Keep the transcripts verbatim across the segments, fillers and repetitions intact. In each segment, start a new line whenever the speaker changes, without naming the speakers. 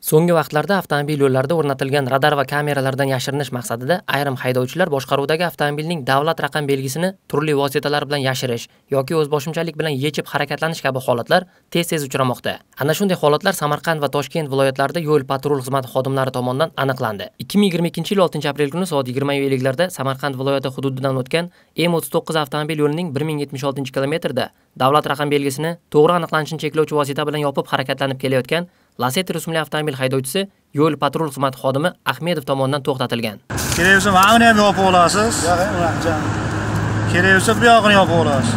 So'nggi vaqtlarda avtomobil yo'llarida o'rnatilgan radar va kameralardan yashirinish maqsadida ayrim haydovchilar boshqaruvdagi avtomobilning davlat raqam belgisini turli vositalar bilan yashirish yoki o'zboshimchalik bilan yechib harakatlanish kabi holatlar tez-tez uchramoqda. Ana shunday holatlar Samarqand va Toshkent viloyatlarida yo'l patrul xizmati xodimlari tomonidan aniqlandi. ikki ming yigirma ikkinchi yil oltinchi aprel kuni soat yigirma ellik larda Samarqand viloyati hududidan o'tgan M o'ttiz to'qqiz avtomobil yo'lining bir ming yetmish oltinchi kilometrida davlat raqam belgisini to'g'ri aniqlanishini cheklovchi vosita bilan yopib harakatlanib kelayotgan Lacetti rusumli avtomobil haydovchisi yo'l patrul xizmati xodimi Ahmedov tomonidan to'xtatilgan.
Kerak bo'lsa, mana ham yopib olasiz. Kerak bo'lsa, bu yoqni yopib olasiz.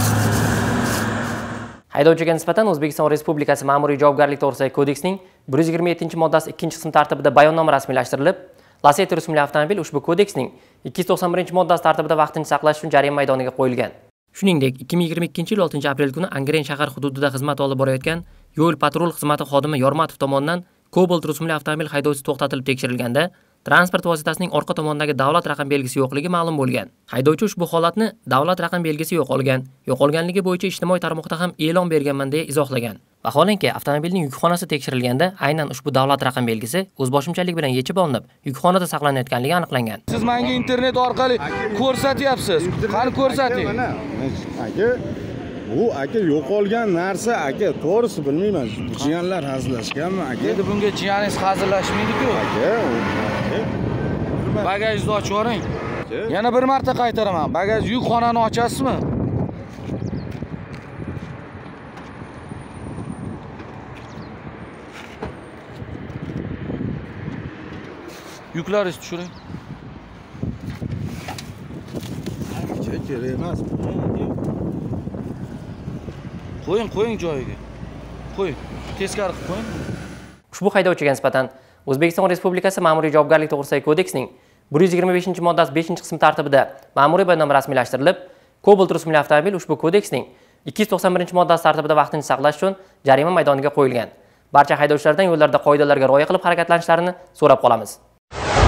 Haydovchiga nisbatan O'zbekiston Respublikasi Ma'muriy javobgarlik to'g'risidagi kodeksning bir yuz yigirma yettinchi moddasi ikkinchi qismi tartibida bayonnoma rasmiylashtirilib, Lacetti rusumli avtomobil ushbu kodeksning ikki yuz to'qson birinchi moddasi tartibida vaqtincha saqlash uchun jarima maydoniga qo'yilgan. Shuningdek, ikki ming yigirma ikkinchi yil oltinchi aprel kuni Angren shahar hududida xizmat olib borayotgan yo'l patrul xizmati xodimi Yormatov tomonidan Cobalt rusumli avtomobil haydovchisi to'xtatilib tekshirilganda, transport vositasining orqa tomonidagi davlat raqam belgisi yo'qligi ma'lum bo'lgan. Haydovchi ushbu holatni davlat raqam belgisi yo'qolgan, yo'qolganligi bo'yicha ijtimoiy tarmoqda ham e'lon berganman deya izohlagan. Vaholanki, avtomobilning yukxonasi tekshirilganda aynan ushbu davlat raqam belgisi o'zboshimchalik bilan yechib olinib, yukxonada saqlanayotganligi aniqlangan.
Siz menga internet orqali ko'rsatyapsiz. Qani ko'rsating.
Aka, bu aka yo'qolgan narsa, aka, to'g'risi bilmayman. Jiyanlar hazillashganmi, aka?
Endi bunga jiyaningiz hazillashmaydi-ku.
Aka,
bagagingizni ochib yuboring. Yana bir marta qaytaraman. Bagaj yukxonani ochasizmi? Yuklaringizni tushiring.
kerak emas.
Qo'ying, qo'ying joyiga. Qo'y, teskari qilib qo'ying.
Ushbu haydovchiga nisbatan O'zbekiston Respublikasi Ma'muriy javobgarlik to'g'risidagi kodeksning bir yuz yigirma beshinchi moddasi beshinchi qismi tartibida ma'muriy bayonnoma rasmiylashtirilib, Cobalt rusumli avtomobil ushbu kodeksning ikki yuz to'qson birinchi moddasi tartibida vaqtincha saqlash uchun jarima maydoniga qo'yilgan. Barcha haydovchilardan yo'llarda qoidalarga rioya qilib harakatlanishlarini so'rab qolamiz.